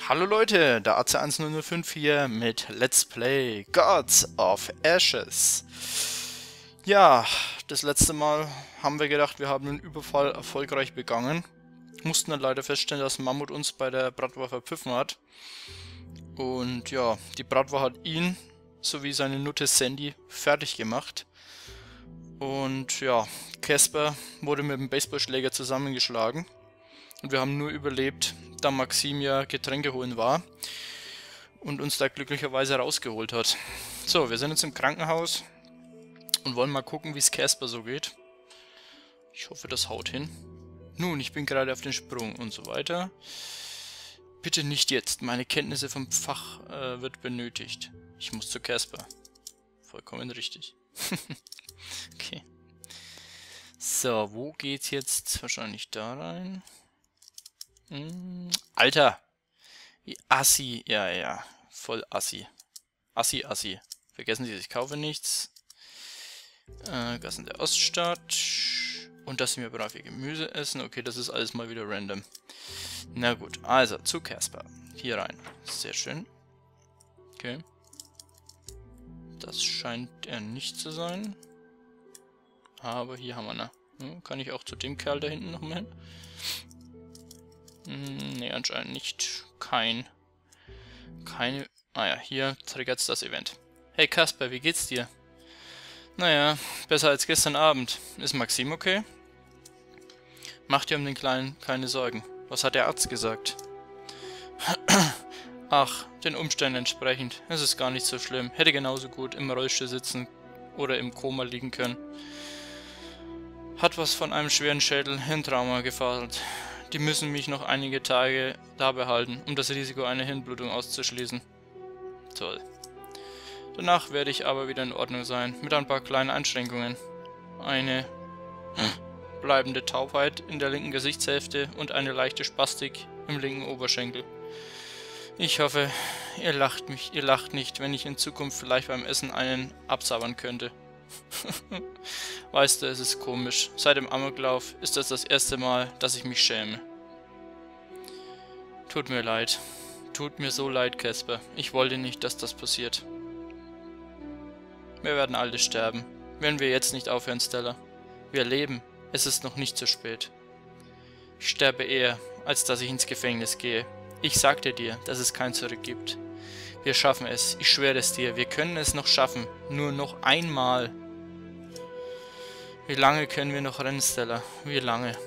Hallo Leute, der AC1005 hier mit Let's Play Gods of Ashes. Ja, das letzte Mal haben wir gedacht, wir haben den Überfall erfolgreich begangen. Mussten dann leider feststellen, dass Mammut uns bei der Bratwurst verpfiffen hat. Und ja, die Bratwurst hat ihn sowie seine Nutte Sandy fertig gemacht. Und ja, Casper wurde mit dem Baseballschläger zusammengeschlagen. Und wir haben nur überlebt, da Maxim ja Getränke holen war und uns da glücklicherweise rausgeholt hat. So, wir sind jetzt im Krankenhaus und wollen mal gucken, wie es Casper so geht. Ich hoffe, das haut hin. Nun, ich bin gerade auf den Sprung und so weiter. Bitte nicht jetzt, meine Kenntnisse vom Fach wird benötigt. Ich muss zu Casper. Vollkommen richtig. Okay. So, wo geht's jetzt? Wahrscheinlich da rein. Alter! Wie assi. Ja, ja. Voll assi. Assi, assi. Vergessen Sie, ich kaufe nichts. Gassen der Oststadt. Und dass Sie mir brav Ihr Gemüse essen. Okay, das ist alles mal wieder random. Na gut, also zu Casper. Hier rein. Sehr schön. Okay. Das scheint er nicht zu sein. Aber hier haben wir eine. Kann ich auch zu dem Kerl da hinten noch mal hin? Ne, anscheinend nicht. Keine. Ah ja, hier triggert das Event. Hey Casper, wie geht's dir? Naja, besser als gestern Abend. Ist Maxim okay? Mach dir um den Kleinen keine Sorgen. Was hat der Arzt gesagt? Ach, den Umständen entsprechend. Es ist gar nicht so schlimm. Hätte genauso gut im Rollstuhl sitzen oder im Koma liegen können. Hat was von einem schweren Schädel-Hirntrauma gefaselt. Die müssen mich noch einige Tage da behalten, um das Risiko einer Hirnblutung auszuschließen. Toll. Danach werde ich aber wieder in Ordnung sein, mit ein paar kleinen Einschränkungen. Eine bleibende Taubheit in der linken Gesichtshälfte und eine leichte Spastik im linken Oberschenkel. Ich hoffe, ihr lacht nicht, wenn ich in Zukunft vielleicht beim Essen einen absabbern könnte. Weißt du, es ist komisch. Seit dem Amoklauf ist das erste Mal, dass ich mich schäme. Tut mir leid. Tut mir so leid, Casper. Ich wollte nicht, dass das passiert. Wir werden alle sterben. Wenn wir jetzt nicht aufhören, Stella. Wir leben. Es ist noch nicht zu spät. Ich sterbe eher, als dass ich ins Gefängnis gehe. Ich sagte dir, dass es kein Zurück gibt. Wir schaffen es, ich schwöre es dir, wir können es noch schaffen, nur noch einmal. Wie lange können wir noch rennen, Stella? Wie lange?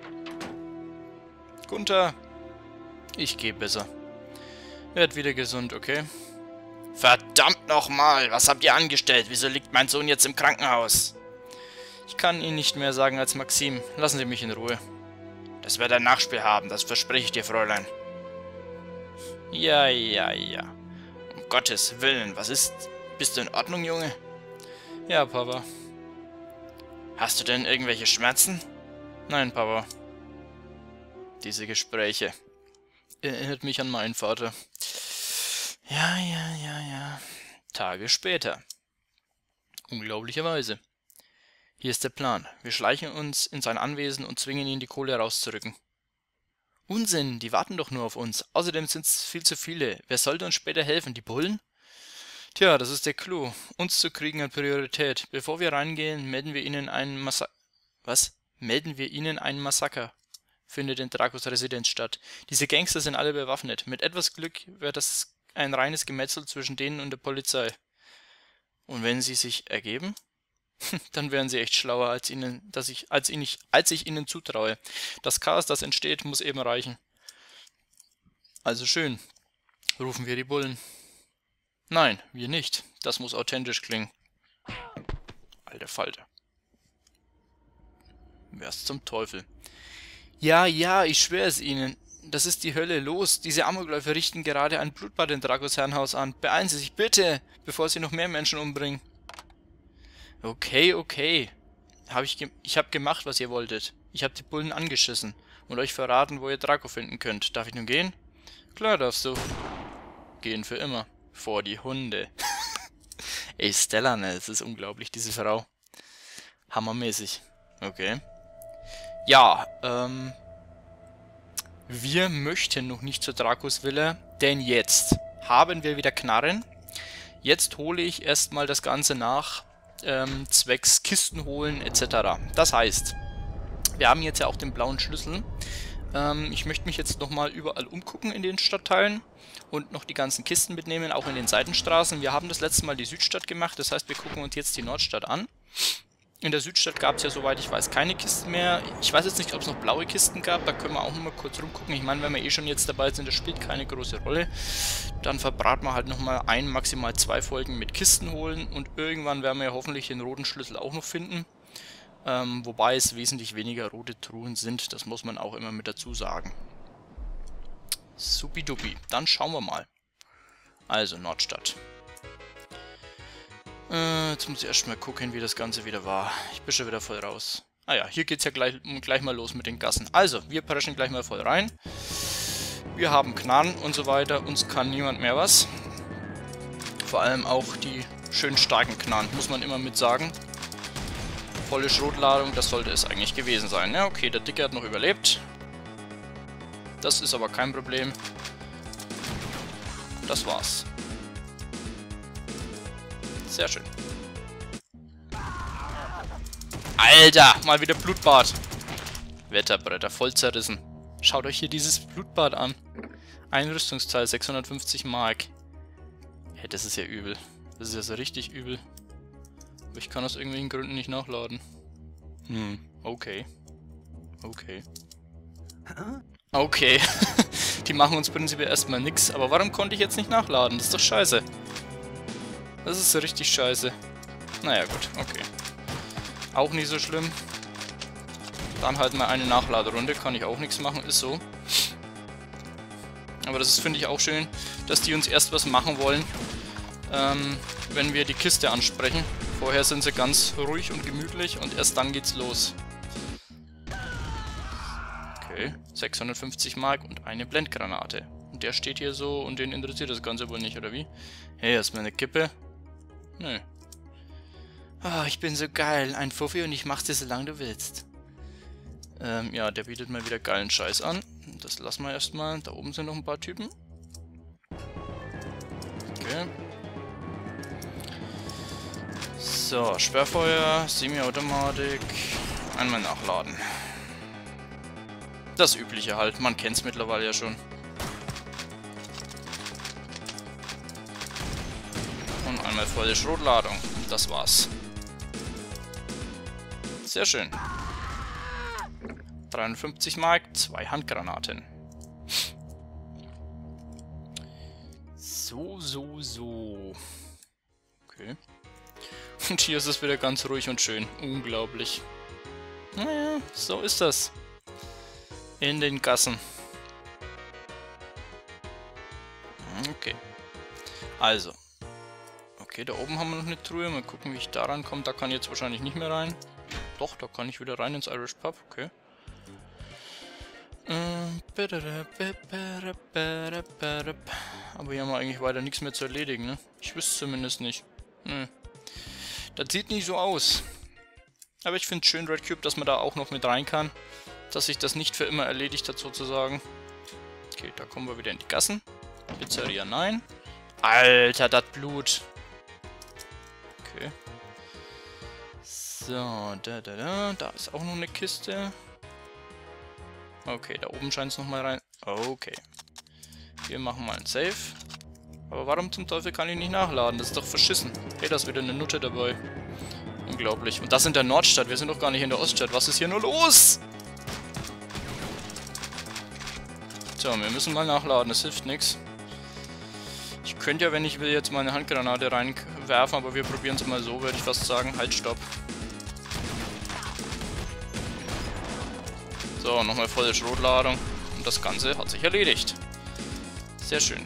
Gunther! Ich gehe besser. Werd wieder gesund, okay? Verdammt nochmal! Was habt ihr angestellt? Wieso liegt mein Sohn jetzt im Krankenhaus? Ich kann Ihnen nicht mehr sagen als Maxim. Lassen Sie mich in Ruhe. Das wird ein Nachspiel haben, das verspreche ich dir, Fräulein. Ja, ja, ja. Um Gottes Willen, was ist? Bist du in Ordnung, Junge? Ja, Papa. Hast du denn irgendwelche Schmerzen? Nein, Papa. Diese Gespräche. Erinnert mich an meinen Vater. Ja, ja, ja, ja. Tage später. Unglaublicherweise. Hier ist der Plan. Wir schleichen uns in sein Anwesen und zwingen ihn, die Kohle rauszurücken. Unsinn, die warten doch nur auf uns. Außerdem sind es viel zu viele. Wer sollte uns später helfen? Die Bullen? Tja, das ist der Clou. Uns zu kriegen hat Priorität. Bevor wir reingehen, melden wir ihnen einen Massaker. Was? Melden wir ihnen einen Massaker? Findet in Dracos Residenz statt. Diese Gangster sind alle bewaffnet. Mit etwas Glück wird das ein reines Gemetzel zwischen denen und der Polizei. Und wenn sie sich ergeben? Dann wären sie echt schlauer, als ich ihnen zutraue. Das Chaos, das entsteht, muss eben reichen. Also schön. Rufen wir die Bullen. Nein, wir nicht. Das muss authentisch klingen. Alter Falter. Wer's zum Teufel. Ja, ja, ich schwöre es Ihnen. Das ist die Hölle. Los, diese Amokläufer richten gerade ein Blutbad in Dracos Herrenhaus an. Beeilen Sie sich bitte, bevor sie noch mehr Menschen umbringen. Okay, okay. Ich hab gemacht, was ihr wolltet. Ich hab die Bullen angeschissen und euch verraten, wo ihr Draco finden könnt. Darf ich nun gehen? Klar darfst du. Gehen für immer. Vor die Hunde. Ey, Stella, ne, es ist unglaublich, diese Frau. Hammermäßig. Okay. Ja, wir möchten noch nicht zur Dracos Villa, Denn jetzt haben wir wieder Knarren. Jetzt hole ich erstmal das Ganze nach, zwecks Kisten holen etc. Das heißt, wir haben jetzt ja auch den blauen Schlüssel. Ich möchte mich jetzt nochmal überall umgucken in den Stadtteilen und noch die ganzen Kisten mitnehmen, auch in den Seitenstraßen. Wir haben das letzte Mal die Südstadt gemacht, das heißt, wir gucken uns jetzt die Nordstadt an. In der Südstadt gab es ja, soweit ich weiß, keine Kisten mehr. Ich weiß jetzt nicht, ob es noch blaue Kisten gab, da können wir auch nochmal kurz rumgucken. Ich meine, wenn wir eh schon jetzt dabei sind, das spielt keine große Rolle. Dann verbraten wir halt nochmal ein, maximal 2 Folgen mit Kisten holen und irgendwann werden wir ja hoffentlich den roten Schlüssel auch noch finden. Wobei es wesentlich weniger rote Truhen sind, das muss man auch immer mit dazu sagen. Supidupi, dann schauen wir mal. Also Nordstadt. Jetzt muss ich erstmal gucken, wie das Ganze wieder war. Ich bin schon wieder voll raus. Ah ja, hier geht es ja gleich mal los mit den Gassen. Also, wir preschen gleich mal voll rein. Wir haben Knarren und so weiter, uns kann niemand mehr was. Vor allem auch die schön starken Knarren, muss man immer mit sagen. Volle Schrotladung, das sollte es eigentlich gewesen sein. Ja, okay, der Dicke hat noch überlebt. Das ist aber kein Problem. Das war's. Sehr schön. Alter, mal wieder Blutbad. Wetterbretter, voll zerrissen. Schaut euch hier dieses Blutbad an. Einrüstungsteil, 650 Mark. Hey, das ist ja übel. Das ist ja so richtig übel. Aber ich kann aus irgendwelchen Gründen nicht nachladen. Okay. Okay. Okay. Die machen uns prinzipiell erstmal nix. Aber warum konnte ich jetzt nicht nachladen? Das ist doch scheiße. Das ist so richtig scheiße. Naja, gut. Okay. Auch nicht so schlimm. Dann halt mal eine Nachladerunde. Kann ich auch nichts machen. Ist so. Aber das ist, finde ich, auch schön, dass die uns erst was machen wollen, wenn wir die Kiste ansprechen. Vorher sind sie ganz ruhig und gemütlich und erst dann geht's los. Okay, 650 Mark und eine Blendgranate. Und der steht hier so und den interessiert das Ganze wohl nicht, oder wie? Hey, erstmal eine Kippe. Nö. Ah, ich bin so geil. Ein Fuffi und ich mach's dir, solange du willst. Ja, der bietet mal wieder geilen Scheiß an. Das lassen wir erstmal. Da oben sind noch ein paar Typen. Okay. So, Sperrfeuer, Semi-Automatik. Einmal nachladen. Das Übliche halt. Man kennt's mittlerweile ja schon. Und einmal volle Schrotladung. Das war's. Sehr schön. 53 Mark, 2 Handgranaten. So. Okay. Und hier ist es wieder ganz ruhig und schön. Unglaublich. Naja, so ist das. In den Gassen. Okay. Also. Okay, da oben haben wir noch eine Truhe. Mal gucken, wie ich da rankomme. Da kann ich jetzt wahrscheinlich nicht mehr rein. Doch, da kann ich wieder rein ins Irish Pub. Okay. Aber hier haben wir eigentlich weiter nichts mehr zu erledigen, ne? Ich wüsste zumindest nicht. Nö. Das sieht nicht so aus. Aber ich finde es schön, Red Cube, dass man da auch noch mit rein kann. Dass sich das nicht für immer erledigt hat, sozusagen. Okay, da kommen wir wieder in die Gassen. Pizzeria, nein. Alter, das Blut. Okay. So, da ist auch noch eine Kiste. Okay, da oben scheint es nochmal rein. Okay. Wir machen mal ein Save. Aber warum zum Teufel kann ich nicht nachladen? Das ist doch verschissen. Hey, da ist wieder eine Nutte dabei. Unglaublich. Und das in der Nordstadt. Wir sind doch gar nicht in der Oststadt. Was ist hier nur los? So, wir müssen mal nachladen. Das hilft nichts. Ich könnte ja, wenn ich will, jetzt mal eine Handgranate reinwerfen. Aber wir probieren es mal so, würde ich fast sagen. Halt, stopp. So, nochmal volle Schrotladung. Und das Ganze hat sich erledigt. Sehr schön.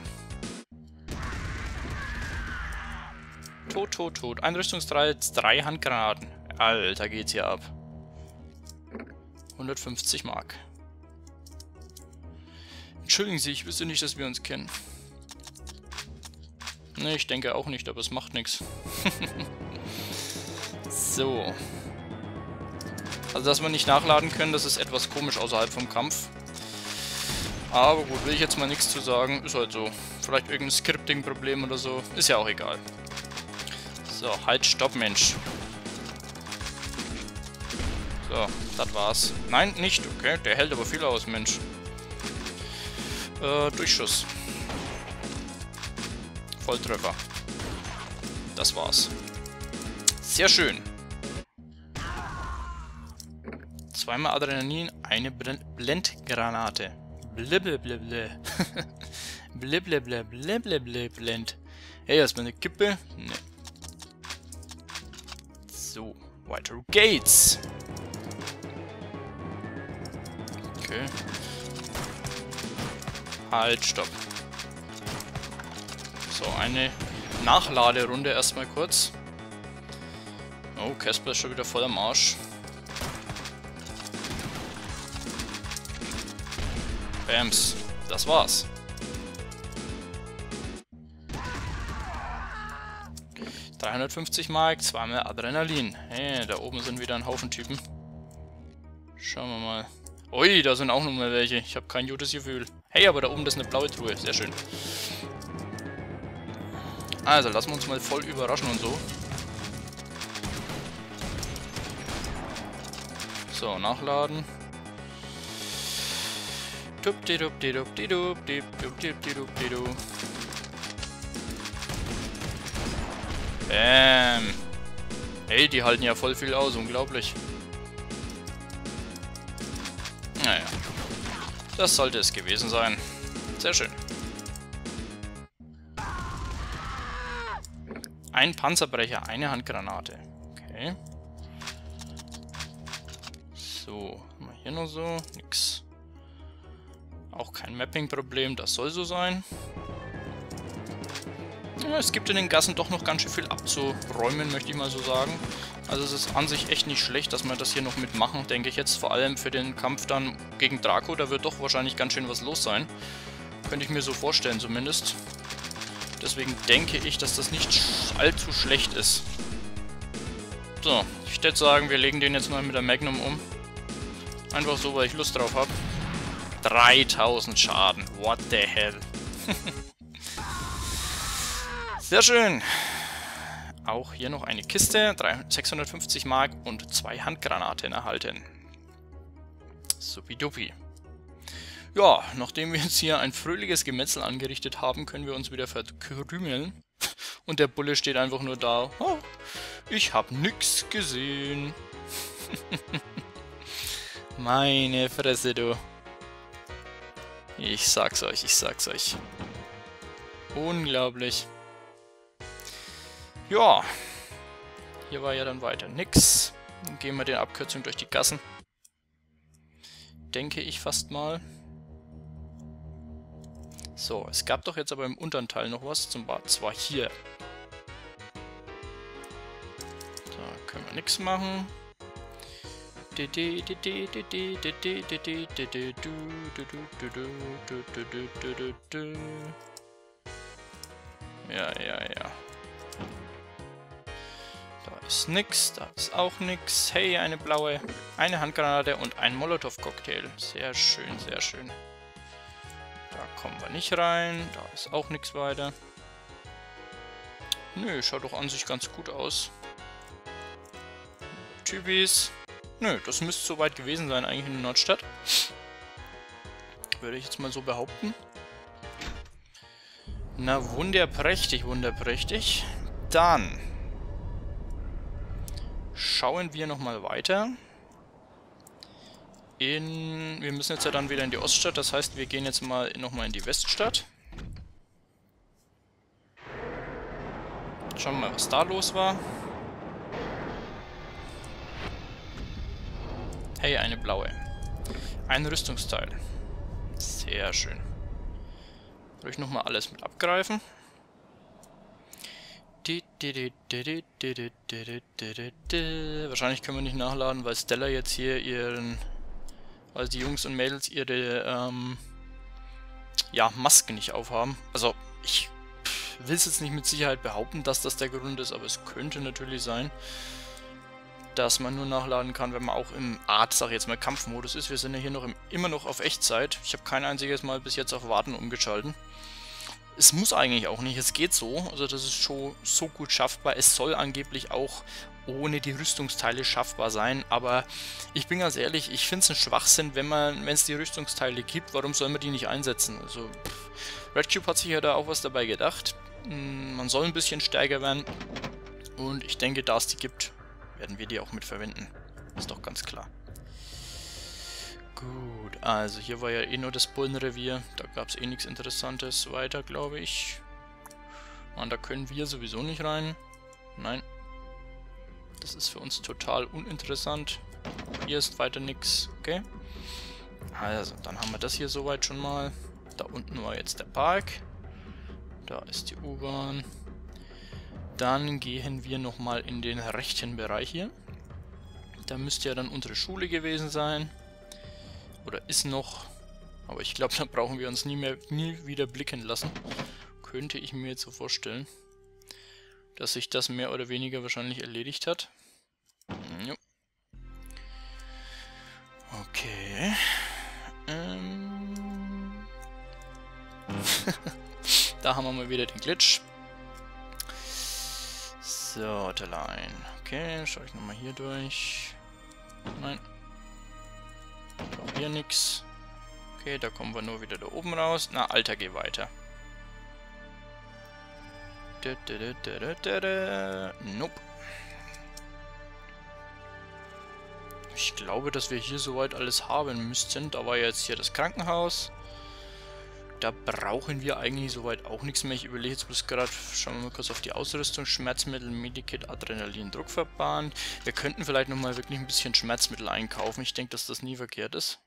Tot. Einrüstungsteil, 3 Handgranaten. Alter, geht's hier ab. 150 Mark. Entschuldigen Sie, ich wüsste nicht, dass wir uns kennen. Ne, ich denke auch nicht, aber es macht nichts. So. Also, dass wir nicht nachladen können, das ist etwas komisch außerhalb vom Kampf. Aber gut, will ich jetzt mal nichts zu sagen. Ist halt so. Vielleicht irgendein Scripting-Problem oder so. Ist ja auch egal. So, halt, stopp, Mensch. So, das war's. Nein, nicht. Okay, der hält aber viel aus, Mensch. Durchschuss. Volltreffer. Das war's. Sehr schön. Zweimal Adrenalin, eine Blendgranate. Blibblibble. Blibblibble. Blend. Hey, erstmal eine Kippe. Ne. So, weitere Gates. Okay. Halt, stopp. So, eine Nachladerunde erstmal kurz. Oh, Casper ist schon wieder voll am Arsch. Bams. Das war's. $350 Mark, zweimal Adrenalin. Hey, da oben sind wieder ein Haufen Typen. Schauen wir mal. Ui, da sind auch noch mal welche. Ich habe kein gutes Gefühl. Hey, aber da oben ist eine blaue Truhe. Sehr schön. Also, lassen wir uns mal voll überraschen und so. So, nachladen. Bam. Hey, die halten ja voll viel aus. Unglaublich. Naja. Das sollte es gewesen sein. Sehr schön. Ein Panzerbrecher, eine Handgranate. Okay. So, mal hier noch so. Nix. Auch kein Mapping-Problem, das soll so sein. Ja, es gibt in den Gassen doch noch ganz schön viel abzuräumen, möchte ich mal so sagen. Also es ist an sich echt nicht schlecht, dass wir das hier noch mitmachen, denke ich jetzt. Vor allem für den Kampf dann gegen Draco, da wird doch wahrscheinlich ganz schön was los sein. Könnte ich mir so vorstellen zumindest. Deswegen denke ich, dass das nicht allzu schlecht ist. So, ich würde sagen, wir legen den jetzt mal mit der Magnum um. Einfach so, weil ich Lust drauf habe. 3000 Schaden. What the hell? Sehr schön. Auch hier noch eine Kiste. 650 Mark und 2 Handgranaten erhalten. Supidupi. Ja, nachdem wir jetzt hier ein fröhliches Gemetzel angerichtet haben, können wir uns wieder verkrümeln. Und der Bulle steht einfach nur da. Oh, ich hab nix gesehen. Meine Fresse, du. Ich sag's euch, ich sag's euch. Unglaublich. Ja. Hier war ja dann weiter nix. Dann gehen wir den Abkürzung durch die Gassen. Denke ich fast mal. So, es gab doch jetzt aber im unteren Teil noch was. Zwar hier. Da können wir nichts machen. Ja. Da ist nix, da ist auch nix. Hey, eine blaue, eine Handgranate und ein Molotow-Cocktail. Sehr schön, sehr schön. Da kommen wir nicht rein, da ist auch nichts weiter. Nö, schaut doch an sich ganz gut aus. Typis. Nö, das müsste soweit gewesen sein, eigentlich in der Nordstadt. Würde ich jetzt mal so behaupten. Na, wunderprächtig, wunderprächtig. Dann schauen wir nochmal weiter. Wir müssen jetzt ja dann wieder in die Oststadt, das heißt, wir gehen jetzt mal nochmal in die Weststadt. Schauen wir mal, was da los war. Hey, eine blaue. Ein Rüstungsteil. Sehr schön. Soll ich nochmal alles mit abgreifen? Wahrscheinlich können wir nicht nachladen, weil Stella jetzt hier weil die Jungs und Mädels ihre ja, Masken nicht aufhaben. Also ich will es jetzt nicht mit Sicherheit behaupten, dass das der Grund ist, aber es könnte natürlich sein. dass man nur nachladen kann, wenn man auch im Art, sag ich jetzt mal, Kampfmodus ist. Wir sind ja hier noch immer noch auf Echtzeit. Ich habe kein einziges Mal bis jetzt auf Warten umgeschalten. Es muss eigentlich auch nicht, es geht so. Also das ist schon so gut schaffbar. Es soll angeblich auch ohne die Rüstungsteile schaffbar sein. Aber ich bin ganz ehrlich, ich finde es ein Schwachsinn, wenn es die Rüstungsteile gibt. Warum soll man die nicht einsetzen? Also Red Cube hat sich ja da auch was dabei gedacht. Man soll ein bisschen stärker werden. Und ich denke, da es die gibt, werden wir die auch mit verwenden. Ist doch ganz klar. Gut, also hier war ja eh nur das Bullenrevier. Da gab es eh nichts Interessantes weiter, glaube ich. Und da können wir sowieso nicht rein. Nein. Das ist für uns total uninteressant. Hier ist weiter nichts. Okay. Also, dann haben wir das hier soweit schon mal. Da unten war jetzt der Park. Da ist die U-Bahn. Dann gehen wir nochmal in den rechten Bereich hier. Da müsste ja dann unsere Schule gewesen sein. Oder ist noch. Aber ich glaube, da brauchen wir uns nie wieder blicken lassen. Könnte ich mir jetzt so vorstellen, dass sich das mehr oder weniger wahrscheinlich erledigt hat. Jo. Okay. Da haben wir mal wieder den Glitch. So, der Line. Okay, schaue ich nochmal hier durch. Nein. Auch hier nichts. Okay, da kommen wir nur wieder da oben raus. Na, Alter, geh weiter. Nope. Ich glaube, dass wir hier soweit alles haben müssten. Da war jetzt hier das Krankenhaus. Da brauchen wir eigentlich soweit auch nichts mehr. Ich überlege jetzt bloß gerade, schauen wir mal kurz auf die Ausrüstung. Schmerzmittel, Medikit, Adrenalin, Druckverband. Wir könnten vielleicht nochmal wirklich ein bisschen Schmerzmittel einkaufen. Ich denke, dass das nie verkehrt ist.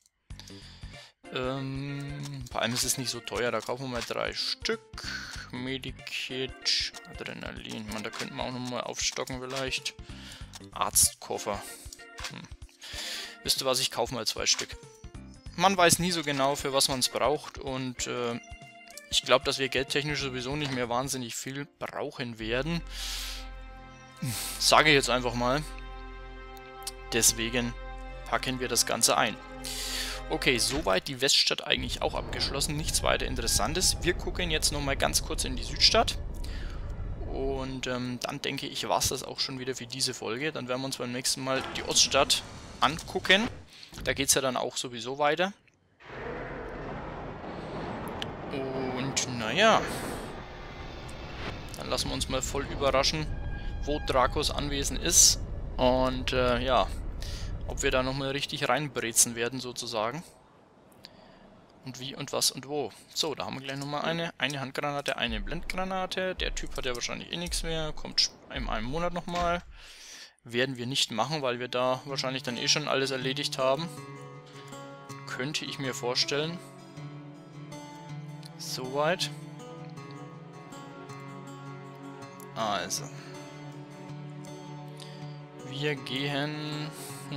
Vor allem ist es nicht so teuer. Da kaufen wir mal 3 Stück. Medikit, Adrenalin. Man, da könnten wir auch nochmal aufstocken vielleicht. Arztkoffer. Wisst ihr was, ich kaufe mal 2 Stück. Man weiß nie so genau, für was man es braucht, und ich glaube, dass wir geldtechnisch sowieso nicht mehr wahnsinnig viel brauchen werden. Sage ich jetzt einfach mal. Deswegen packen wir das Ganze ein. Okay, soweit die Weststadt eigentlich auch abgeschlossen. Nichts weiter Interessantes. Wir gucken jetzt nochmal ganz kurz in die Südstadt. Und dann denke ich, war es das auch schon wieder für diese Folge. Dann werden wir uns beim nächsten Mal die Oststadt angucken. Da geht es ja dann auch sowieso weiter. Und naja, dann lassen wir uns mal voll überraschen, wo Dracos Anwesen ist. Und ja, ob wir da nochmal richtig reinbrezen werden sozusagen. Und wie und was und wo. So, da haben wir gleich nochmal eine Handgranate, eine Blendgranate. Der Typ hat ja wahrscheinlich eh nichts mehr. Kommt in einem Monat nochmal. Werden wir nicht machen, weil wir da wahrscheinlich dann eh schon alles erledigt haben. Könnte ich mir vorstellen. Soweit. Also. Wir gehen...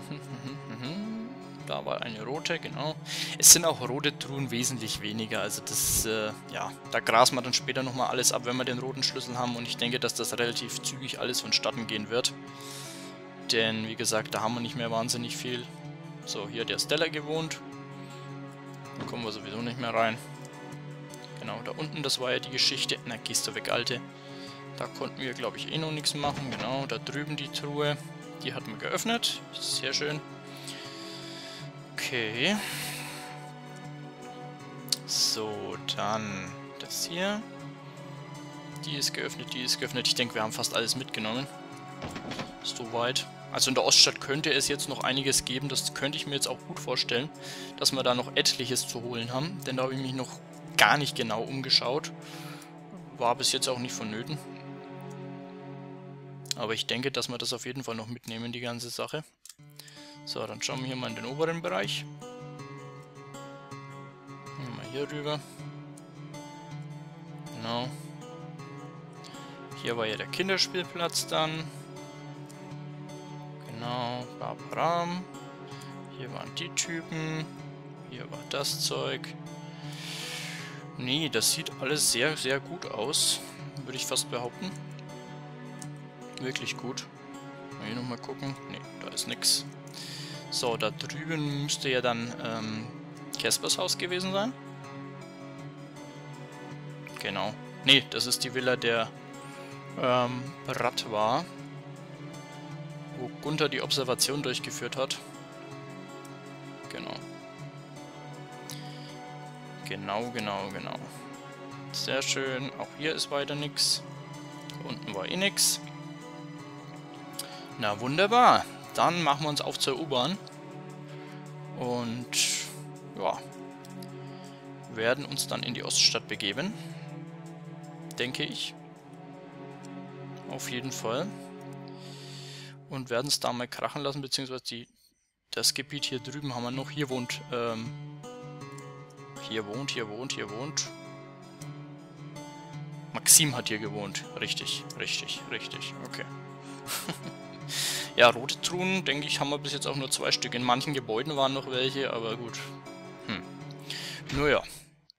Da war eine rote, genau. Es sind auch rote Truhen wesentlich weniger. Also das, ja, da grasen wir dann später nochmal alles ab, wenn wir den roten Schlüssel haben. Und ich denke, dass das relativ zügig alles vonstatten gehen wird. Denn, wie gesagt, da haben wir nicht mehr wahnsinnig viel. So, hier hat der Stella gewohnt. Da kommen wir sowieso nicht mehr rein. Genau, da unten, das war ja die Geschichte. Na, gehst du weg, Alte. Da konnten wir, glaube ich, eh noch nichts machen. Genau, da drüben die Truhe. Die hatten wir geöffnet. Sehr schön. Okay. So, dann das hier. Die ist geöffnet, die ist geöffnet. Ich denke, wir haben fast alles mitgenommen. Soweit. Also in der Oststadt könnte es jetzt noch einiges geben. Das könnte ich mir jetzt auch gut vorstellen, dass wir da noch etliches zu holen haben. Denn da habe ich mich noch gar nicht genau umgeschaut. War bis jetzt auch nicht vonnöten. Aber ich denke, dass wir das auf jeden Fall noch mitnehmen, die ganze Sache. So, dann schauen wir hier mal in den oberen Bereich. Gehen wir mal hier rüber. Genau. Hier war ja der Kinderspielplatz dann. Genau, Barbaram. Hier waren die Typen. Hier war das Zeug. Nee, das sieht alles sehr, sehr gut aus. Würde ich fast behaupten. Wirklich gut. Hier nochmal gucken. Ne, da ist nix. So, da drüben müsste ja dann Caspers Haus gewesen sein. Genau. Ne, das ist die Villa der Bratt war, wo Gunther die Observation durchgeführt hat. Genau. Genau. Sehr schön. Auch hier ist weiter nichts. Unten war eh nix. Na wunderbar. Dann machen wir uns auf zur U-Bahn. Und ja, werden uns dann in die Oststadt begeben. Denke ich. Auf jeden Fall. Und werden es da mal krachen lassen, beziehungsweise das Gebiet hier drüben haben wir noch. Hier wohnt, hier wohnt. Maxim hat hier gewohnt. Richtig. Okay. Ja, rote Truhen, denke ich, haben wir bis jetzt auch nur 2 Stück. In manchen Gebäuden waren noch welche, aber gut. Naja.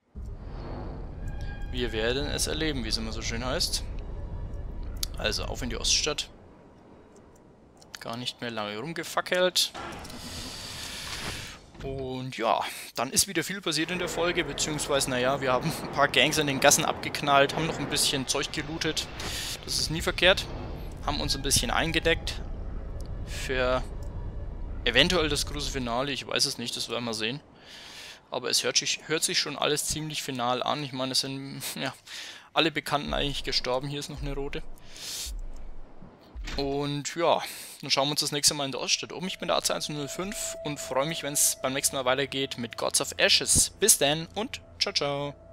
Wir werden es erleben, wie es immer so schön heißt. Also, auf in die Oststadt. Gar nicht mehr lange rumgefackelt. Und ja, dann ist wieder viel passiert in der Folge, beziehungsweise, naja, wir haben ein paar Gangs in den Gassen abgeknallt, haben noch ein bisschen Zeug gelootet. Das ist nie verkehrt. Haben uns ein bisschen eingedeckt für eventuell das große Finale. Ich weiß es nicht, das werden wir sehen. Aber es hört sich schon alles ziemlich final an. Ich meine, es sind ja alle Bekannten eigentlich gestorben. Hier ist noch eine rote. Und ja, dann schauen wir uns das nächste Mal in der Oststadt um. Ich bin der AC105 und freue mich, wenn es beim nächsten Mal weitergeht mit Gods of Ashes. Bis dann und ciao, ciao.